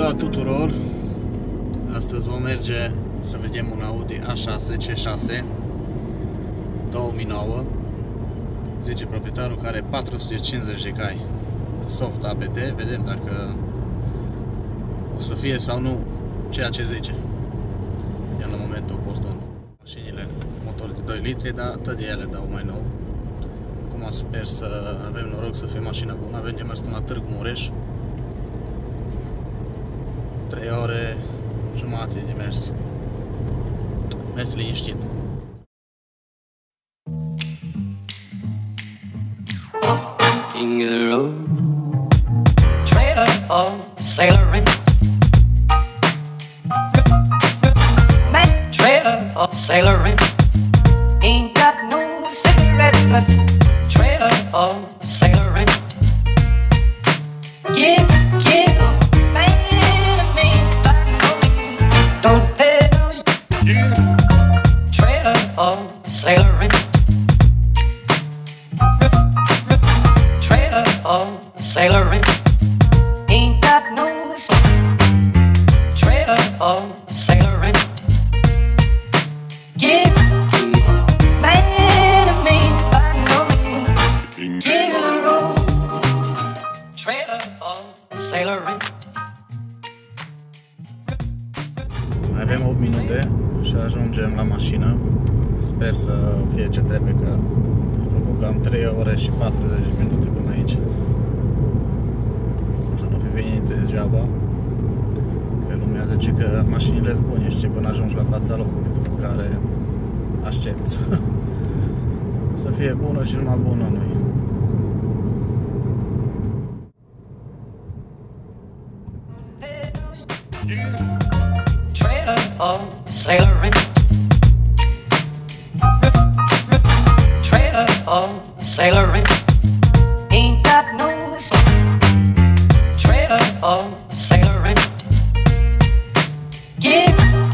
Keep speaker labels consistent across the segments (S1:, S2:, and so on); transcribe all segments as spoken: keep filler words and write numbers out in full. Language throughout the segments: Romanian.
S1: ziua tuturor! Astăzi vom merge să vedem un Audi A șase C șase două mii nouă. Zice proprietarul că are patru sute cincizeci de cai soft A B T. Vedem dacă o să fie sau nu ceea ce zice în momentul oportun. Mașinile motor de doi litri, dar tot de ele dau mai nou. Acum sper să avem noroc să fie mașina bună. Avem de mers până la Târgu Mureș, trei ore jumate de mers. Mers liniștit.
S2: King of the road, trailer for sailoring, man, trailer for sailoring. Ain't got no cigarettes, but trailer for sailoring. Give, give, man, me, don't pay no. Trailer for sailoring. Sailoring, ain't got no trailer for sailoring. Give man of me, I know give the road, trailer for sailoring.
S1: Mai avem opt minute și ajungem la mașină. Sper să fie ce trebuie, că am făcut cam trei ore și patruzeci de minute până aici. Să nu fi venit degeaba, că lumea zice că mașinile sunt bune, știi, până ajungi la fața locului, după care aștepți să fie bună și numai bună nu-i.
S2: Trailer for sailoring, trailer for sailoring, ain't got no trailer for sailoring. Give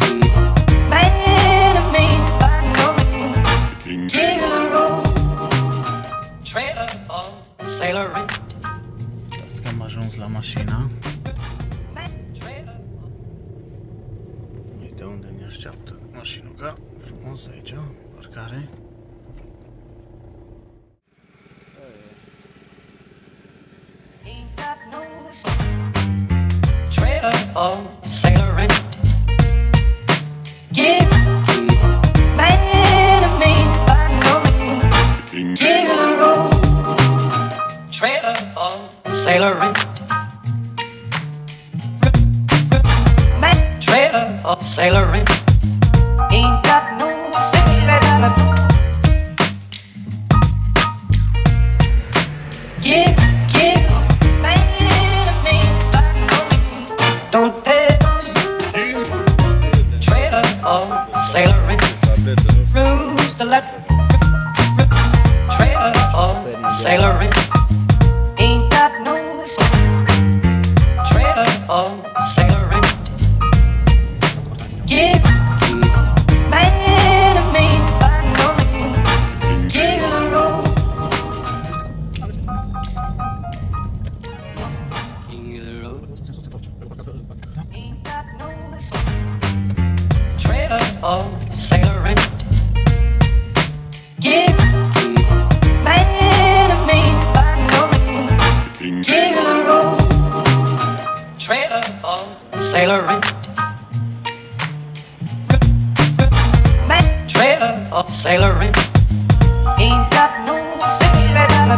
S2: man of me, I know give the road, trailer for sailoring.
S1: Uitați că am ajuns la mașina. Uite unde ne așteaptă mașinuca, frumos aici, parcare.
S2: Ain't got no trailer for sailoring. Give man of me, I know give the road, trailer for sailoring. Man, trailer for sailoring. Ain't got no cigarettes, but give, give man of me, don't pay trailer for sailoring. Rules the letter, trailer for sailoring. Ain't got no trailer for sailoring. Give man of me, I know give the road. King of the road, ain't got no trailer for sailoring. Give man of me, I know give the road, trailer for sailoring. Man, trailer for sailoring. Ain't got no cigarettes, but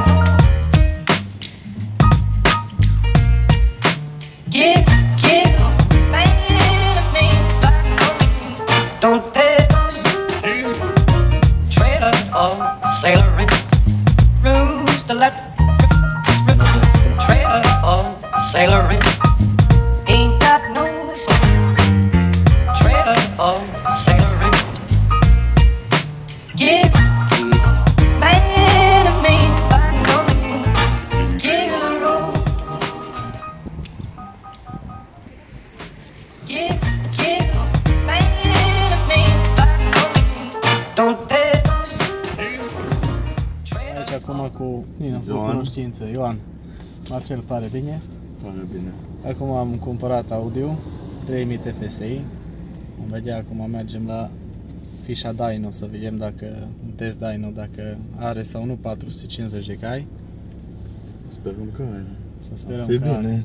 S2: give, give man of me, don't pay trailer for sailoring. Rules the letter, trailer for sailoring. Ain't got no trailer for sailoring. Give man of me, I know give the road. Give, give man of me, I know don't pay.
S1: Aici acum cu, Nina, cu cunoștință. Ioan, Marcel, pare bine?
S3: Pare bine.
S1: Acum am cumpărat Audi trei mii T F S I. Vom vedea acum, mergem la fișa dyno să vedem dacă test dyno dacă are sau nu patru sute cincizeci de cai.
S3: Sperăm că are.
S1: Să sperăm că are.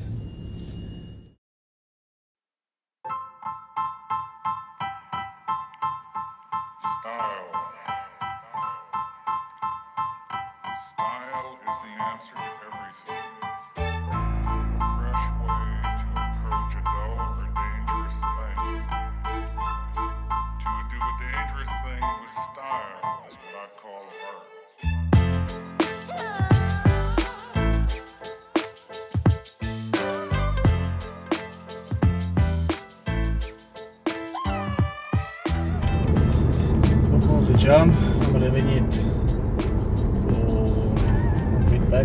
S1: Ziceam, am revenit cu un feedback.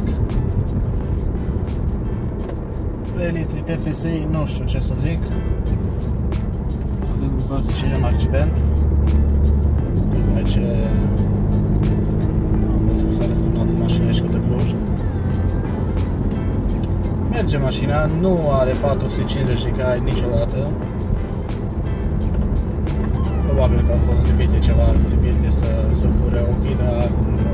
S1: trei litri T F S I, nu știu ce să zic. Din parte și un accident. Tocmai ce am văzut că s-a răsturnat mașina și către Cluj. Merge mașina, nu are patru sute cincizeci de cai niciodată. Probabil că a fost lipit de ceva țipit de să, să fure ochii, dar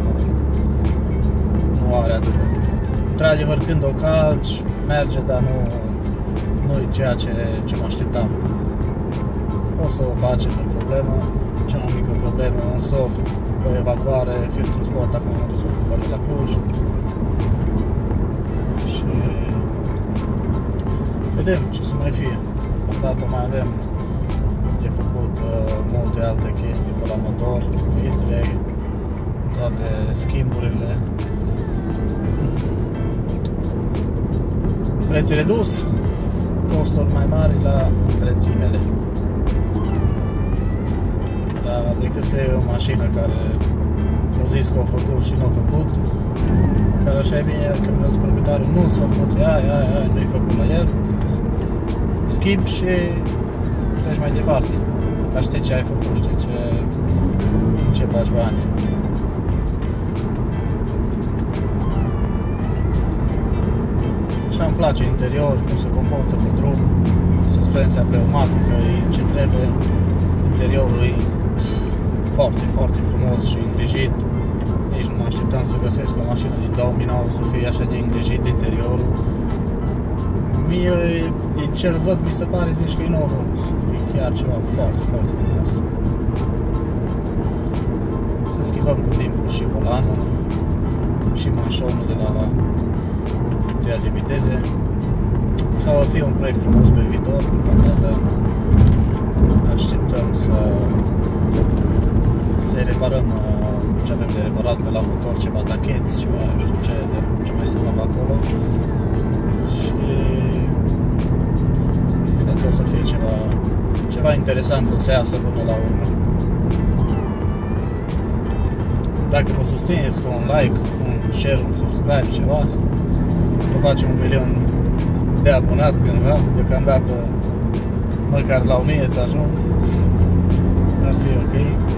S1: nu, nu are atât. Într-adevăr, când o calci, merge, dar nu, nu e ceea ce, ce mă așteptam. O să o facem, nu e problemă. Cea mai mică problemă, un soft, o evacuare, filtrul sport, acum am dus o cumpără la Cluj. Și vedem ce să mai fie. Deocamdată mai avem de făcut uh, multe alte chestii pe la motor, filtre, toate schimburile. Preț redus, costuri mai mari la întreținere. Dar decât să iei o mașină care o zis că o făcut și nu o făcut, care așa e bine, că mi-a zis proprietarul, nu s-a făcut, ia, ia, ia, nu-i făcut la el, schimb și treci mai departe, ca știi ce ai făcut, știi ce, ce faci bani. Așa îmi place interior, cum se comportă pe drum, suspensia pneumatică, e ce trebuie, interiorul e foarte, foarte frumos și îngrijit. Nici nu mă așteptam să găsesc o mașină din două mii nouă să fie așa de îngrijit interiorul. Mie, din ce-l văd, mi se pare, zici că e nou runț. E chiar ceva foarte, foarte frumos. Să schimbăm cu timpul și volanul și manșonul de la puterea de viteze. Sau va fi un proiect frumos pe viitor, deocamdată așteptăm să să reparăm ce avem de reparat pe la motor, ceva tacheți, ceva, nu știu ce, ce mai sunt acolo. Și cred că o să fie ceva, ceva interesant, o să iasă până la urmă. Dacă vă susțineți cu un like, un share, un subscribe, ceva, să facem un milion de abonați cândva, deocamdată măcar la o mie să ajung, ar fi ok.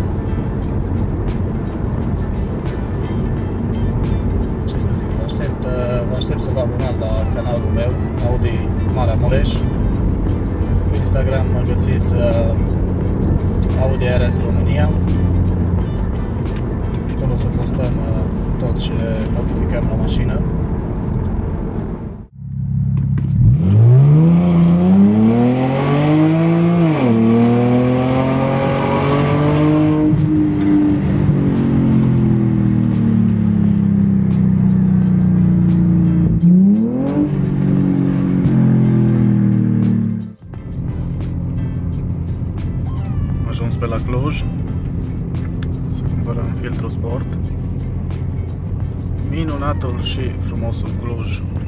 S1: Ce să zic, vă aștept, vă aștept să vă abonați la canalul meu, Audi Marea Mureș. Pe Instagram mă găsiți Audi R S România. Acolo o să postăm tot ce modificăm la mașină. Ajuns pe la Cluj să cumpărăm filtrul sport. Minunatul și frumosul Cluj.